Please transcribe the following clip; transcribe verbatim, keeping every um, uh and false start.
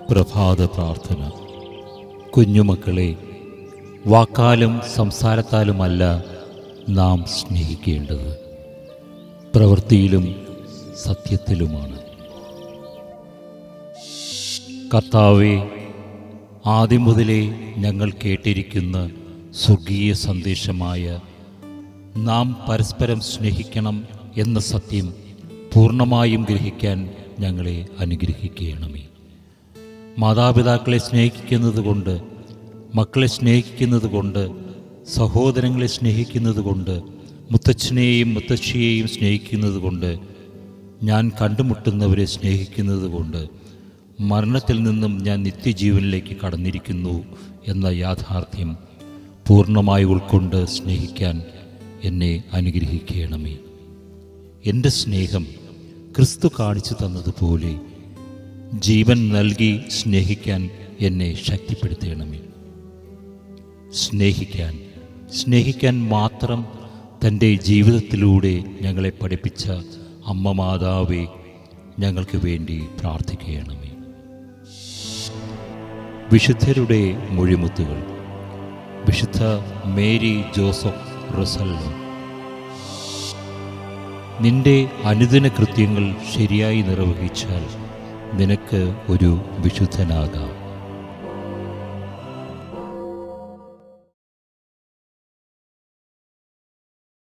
പ്രഭാത പ്രാർത്ഥന. കുഞ്ഞുമക്കളെ, വാക്കാലും സംസാരത്താലുമല്ല നാം സ്നേഹിക്കേണ്ടത്, പ്രവൃത്തിയിലും സത്യത്തിലുമാണ്. കർത്താവേ, ആദ്യം മുതലേ ഞങ്ങൾ കേട്ടിരിക്കുന്ന സ്വർഗീയ സന്ദേശമായ നാം പരസ്പരം സ്നേഹിക്കണം എന്ന സത്യം പൂർണ്ണമായും ഗ്രഹിക്കാൻ ഞങ്ങളെ അനുഗ്രഹിക്കണമേ. മാതാപിതാക്കളെ സ്നേഹിക്കുന്നത് കൊണ്ട്, മക്കളെ സ്നേഹിക്കുന്നത് കൊണ്ട്, സഹോദരങ്ങളെ സ്നേഹിക്കുന്നത് കൊണ്ട്, മുത്തച്ഛനെയും മുത്തശ്ശിയെയും സ്നേഹിക്കുന്നത് കൊണ്ട്, ഞാൻ കണ്ടുമുട്ടുന്നവരെ സ്നേഹിക്കുന്നത് കൊണ്ട് മരണത്തിൽ നിന്നും ഞാൻ നിത്യജീവനിലേക്ക് കടന്നിരിക്കുന്നു എന്ന യാഥാർത്ഥ്യം പൂർണ്ണമായി ഉൾക്കൊണ്ട് സ്നേഹിക്കാൻ എന്നെ അനുഗ്രഹിക്കണമേ. എൻ്റെ സ്നേഹം ക്രിസ്തു കാണിച്ചു തന്നതുപോലെ ജീവൻ നൽകി സ്നേഹിക്കാൻ എന്നെ ശക്തിപ്പെടുത്തണമേ. സ്നേഹിക്കാൻ സ്നേഹിക്കാൻ മാത്രം തൻ്റെ ജീവിതത്തിലൂടെ ഞങ്ങളെ പഠിപ്പിച്ച അമ്മ മാതാവേ, ഞങ്ങൾക്ക് വേണ്ടി പ്രാർത്ഥിക്കണമേ. വിശുദ്ധരുടെ മൊഴിമുത്തുകൾ. വിശുദ്ധ മേരി ജോസഫ് റൊസല്ലോ, നിന്റെ അനുദിന കൃത്യങ്ങൾ ശരിയായി നിർവഹിച്ചാൽ നിനക്ക് ഒരു വിശുദ്ധനാകാം.